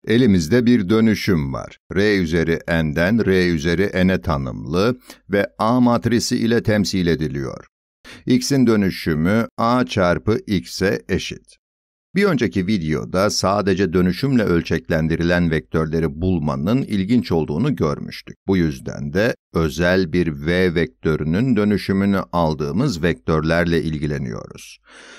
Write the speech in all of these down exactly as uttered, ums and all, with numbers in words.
Elimizde bir dönüşüm var. R üzeri n'den R üzeri n'e tanımlı ve A matrisi ile temsil ediliyor. X'in dönüşümü A çarpı X'e eşit. Bir önceki videoda sadece dönüşümle ölçeklendirilen vektörleri bulmanın ilginç olduğunu görmüştük. Bu yüzden de özel bir V vektörünün dönüşümünü aldığımız vektörlerle ilgileniyoruz.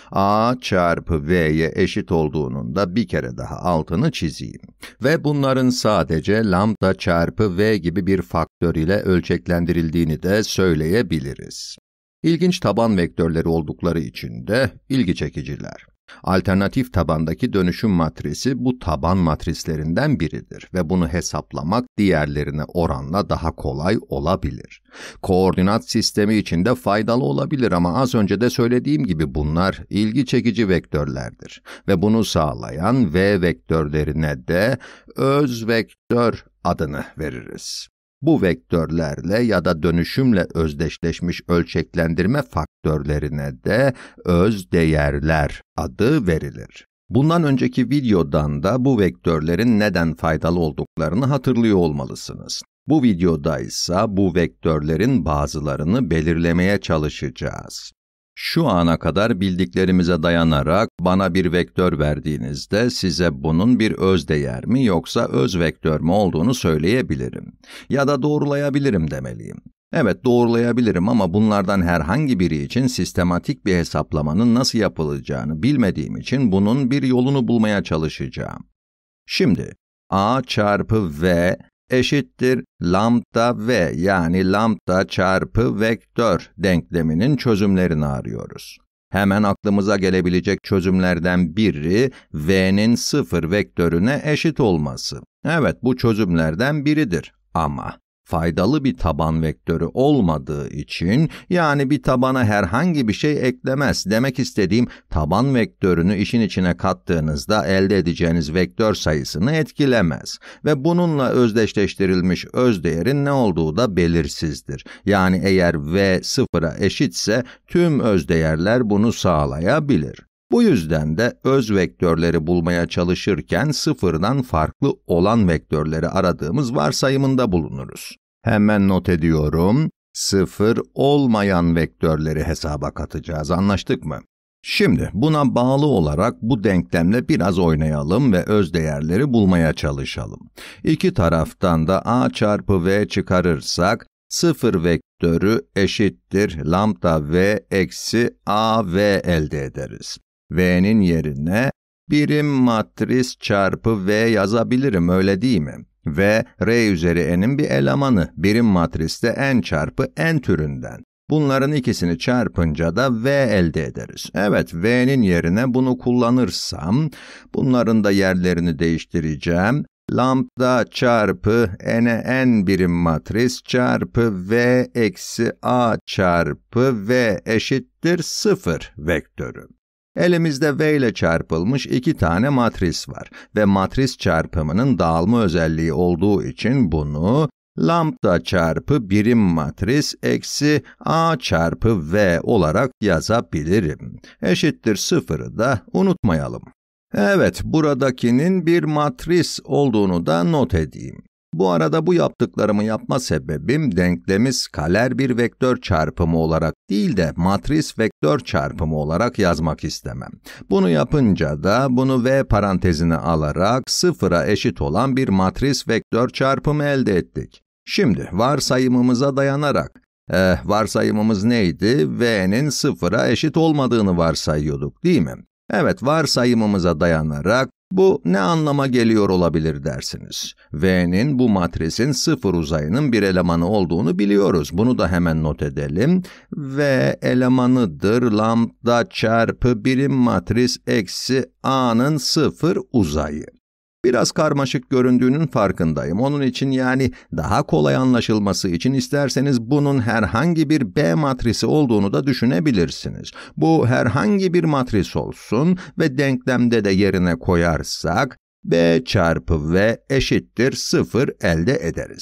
A çarpı V'ye eşit olduğunun da bir kere daha altını çizeyim. Ve bunların sadece lambda çarpı V gibi bir faktör ile ölçeklendirildiğini de söyleyebiliriz. İlginç taban vektörleri oldukları için de ilgi çekiciler. Alternatif tabandaki dönüşüm matrisi bu taban matrislerinden biridir ve bunu hesaplamak diğerlerine oranla daha kolay olabilir. Koordinat sistemi için de faydalı olabilir ama az önce de söylediğim gibi bunlar ilgi çekici vektörlerdir ve bunu sağlayan V vektörlerine de öz vektör adını veririz. Bu vektörlerle ya da dönüşümle özdeşleşmiş ölçeklendirme faktörlerine de öz değerler adı verilir. Bundan önceki videodan da bu vektörlerin neden faydalı olduklarını hatırlıyor olmalısınız. Bu videoda ise bu vektörlerin bazılarını belirlemeye çalışacağız. Şu ana kadar bildiklerimize dayanarak bana bir vektör verdiğinizde size bunun bir özdeğer mi yoksa öz vektör mü olduğunu söyleyebilirim. Ya da doğrulayabilirim demeliyim. Evet, doğrulayabilirim ama bunlardan herhangi biri için sistematik bir hesaplamanın nasıl yapılacağını bilmediğim için bunun bir yolunu bulmaya çalışacağım. Şimdi, A çarpı V eşittir lambda V yani lambda çarpı vektör denkleminin çözümlerini arıyoruz. Hemen aklımıza gelebilecek çözümlerden biri V'nin sıfır vektörüne eşit olması. Evet, bu çözümlerden biridir ama faydalı bir taban vektörü olmadığı için, yani bir tabana herhangi bir şey eklemez. Demek istediğim, taban vektörünü işin içine kattığınızda elde edeceğiniz vektör sayısını etkilemez. Ve bununla özdeşleştirilmiş özdeğerin ne olduğu da belirsizdir. Yani eğer V sıfıra eşitse tüm özdeğerler bunu sağlayabilir. Bu yüzden de öz vektörleri bulmaya çalışırken sıfırdan farklı olan vektörleri aradığımız varsayımında bulunuruz. Hemen not ediyorum, sıfır olmayan vektörleri hesaba katacağız, anlaştık mı? Şimdi buna bağlı olarak bu denklemle biraz oynayalım ve özdeğerleri bulmaya çalışalım. İki taraftan da A çarpı V çıkarırsak, sıfır vektörü eşittir lambda V eksi A V elde ederiz. V'nin yerine birim matris çarpı V yazabilirim, öyle değil mi? V, R üzeri n'in bir elemanı, birim matriste n çarpı n türünden. Bunların ikisini çarpınca da V elde ederiz. Evet, V'nin yerine bunu kullanırsam, bunların da yerlerini değiştireceğim. Lambda çarpı n'e n birim matris çarpı V eksi A çarpı V eşittir sıfır vektörü. Elimizde V ile çarpılmış iki tane matris var ve matris çarpımının dağılma özelliği olduğu için bunu lambda çarpı birim matris eksi A çarpı V olarak yazabilirim. Eşittir sıfırı da unutmayalım. Evet, buradakinin bir matris olduğunu da not edeyim. Bu arada bu yaptıklarımı yapma sebebim denklemi skaler bir vektör çarpımı olarak değil de matris vektör çarpımı olarak yazmak istemem. Bunu yapınca da bunu V parantezine alarak sıfıra eşit olan bir matris vektör çarpımı elde ettik. Şimdi varsayımımıza dayanarak, eh, varsayımımız neydi? V'nin sıfıra eşit olmadığını varsayıyorduk, değil mi? Evet, varsayımımıza dayanarak bu ne anlama geliyor olabilir dersiniz. V'nin bu matrisin sıfır uzayının bir elemanı olduğunu biliyoruz. Bunu da hemen not edelim. V elemanıdır lambda çarpı birim matris eksi A'nın sıfır uzayı. Biraz karmaşık göründüğünün farkındayım. Onun için, yani daha kolay anlaşılması için isterseniz bunun herhangi bir B matrisi olduğunu da düşünebilirsiniz. Bu herhangi bir matris olsun ve denklemde de yerine koyarsak B çarpı V eşittir sıfır elde ederiz.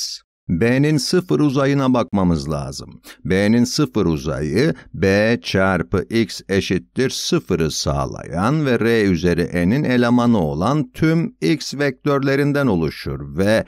B'nin sıfır uzayına bakmamız lazım. B'nin sıfır uzayı, B çarpı x eşittir sıfırı sağlayan ve R üzeri n'in elemanı olan tüm x vektörlerinden oluşur ve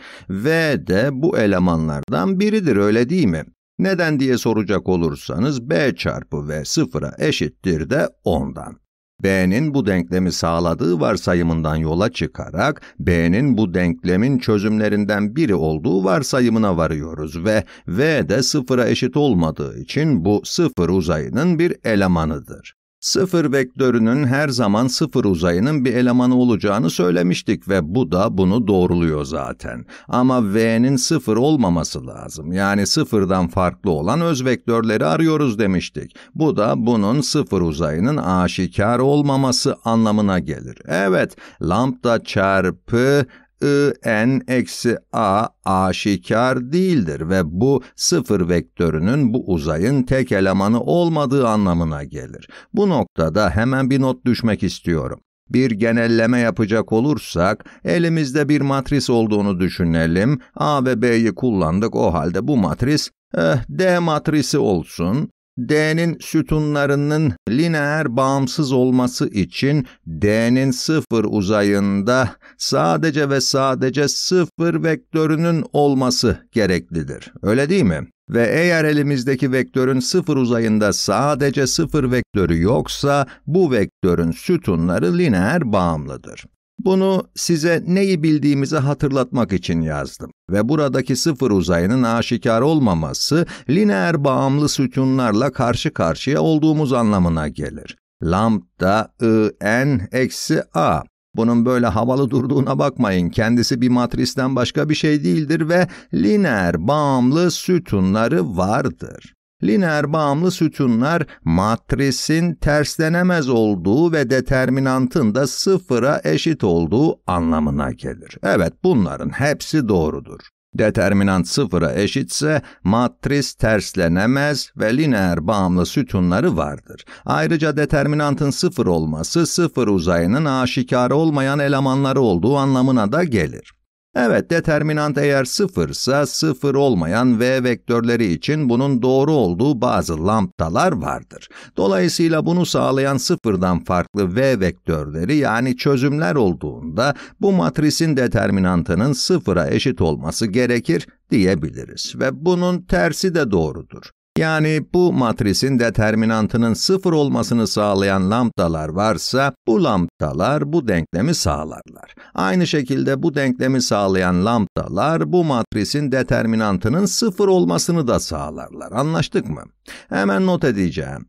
V de bu elemanlardan biridir, öyle değil mi? Neden diye soracak olursanız, B çarpı V sıfıra eşittir de ondan. B'nin bu denklemi sağladığı varsayımından yola çıkarak, B'nin bu denklemin çözümlerinden biri olduğu varsayımına varıyoruz ve V de sıfıra eşit olmadığı için bu sıfır uzayının bir elemanıdır. Sıfır vektörünün her zaman sıfır uzayının bir elemanı olacağını söylemiştik ve bu da bunu doğruluyor zaten. Ama V'nin sıfır olmaması lazım. Yani sıfırdan farklı olan öz vektörleri arıyoruz demiştik. Bu da bunun sıfır uzayının aşikar olmaması anlamına gelir. Evet, lambda çarpı I n eksi a aşikar değildir ve bu sıfır vektörünün bu uzayın tek elemanı olmadığı anlamına gelir. Bu noktada hemen bir not düşmek istiyorum. Bir genelleme yapacak olursak, elimizde bir matris olduğunu düşünelim. A ve B'yi kullandık, o halde bu matris eh, D matrisi olsun. D'nin sütunlarının lineer bağımsız olması için D'nin sıfır uzayında sadece ve sadece sıfır vektörünün olması gereklidir. Öyle değil mi? Ve eğer elimizdeki vektörün sıfır uzayında sadece sıfır vektörü yoksa, bu vektörün sütunları lineer bağımlıdır. Bunu size neyi bildiğimizi hatırlatmak için yazdım. Ve buradaki sıfır uzayının aşikar olmaması, lineer bağımlı sütunlarla karşı karşıya olduğumuz anlamına gelir. Lambda I n eksi a. Bunun böyle havalı durduğuna bakmayın. Kendisi bir matristen başka bir şey değildir ve lineer bağımlı sütunları vardır. Lineer bağımlı sütunlar, matrisin terslenemez olduğu ve determinantın da sıfıra eşit olduğu anlamına gelir. Evet, bunların hepsi doğrudur. Determinant sıfıra eşitse, matris terslenemez ve lineer bağımlı sütunları vardır. Ayrıca determinantın sıfır olması, sıfır uzayının aşikar olmayan elemanları olduğu anlamına da gelir. Evet, determinant eğer sıfırsa, sıfır olmayan V vektörleri için bunun doğru olduğu bazı lambdalar vardır. Dolayısıyla bunu sağlayan sıfırdan farklı V vektörleri, yani çözümler olduğunda, bu matrisin determinantının sıfıra eşit olması gerekir diyebiliriz. Ve bunun tersi de doğrudur. Yani bu matrisin determinantının sıfır olmasını sağlayan lambdalar varsa, bu lambdalar bu denklemi sağlarlar. Aynı şekilde bu denklemi sağlayan lambdalar, bu matrisin determinantının sıfır olmasını da sağlarlar. Anlaştık mı? Hemen not edeceğim.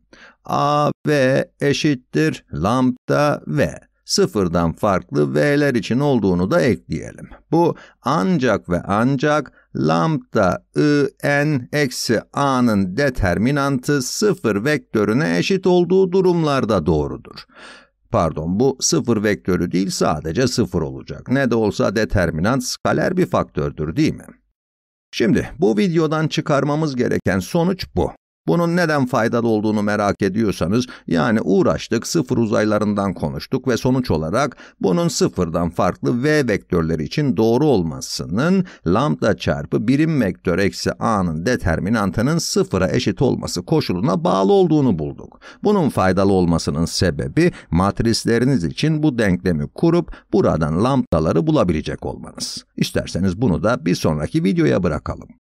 A V eşittir lambda V. Sıfırdan farklı V'ler için olduğunu da ekleyelim. Bu ancak ve ancak lambda I n eksi a'nın determinantı sıfır vektörüne eşit olduğu durumlarda doğrudur. Pardon, bu sıfır vektörü değil, sadece sıfır olacak. Ne de olsa determinant skaler bir faktördür, değil mi? Şimdi bu videodan çıkarmamız gereken sonuç bu. Bunun neden faydalı olduğunu merak ediyorsanız, yani uğraştık, sıfır uzaylarından konuştuk ve sonuç olarak bunun sıfırdan farklı V vektörleri için doğru olmasının, lambda çarpı birim vektör eksi a'nın determinantının sıfıra eşit olması koşuluna bağlı olduğunu bulduk. Bunun faydalı olmasının sebebi, matrisleriniz için bu denklemi kurup buradan lambdaları bulabilecek olmanız. İsterseniz bunu da bir sonraki videoya bırakalım.